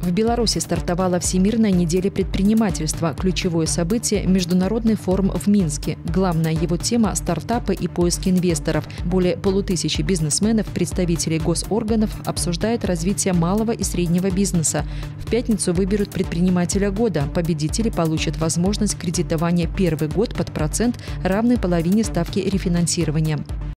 В Беларуси стартовала Всемирная неделя предпринимательства. Ключевое событие – международный форум в Минске. Главная его тема – стартапы и поиск инвесторов. Более 500 бизнесменов, представителей госорганов обсуждают развитие малого и среднего бизнеса. В пятницу выберут предпринимателя года. Победители получат возможность кредитования первый год под процент, равный половине ставки рефинансирования.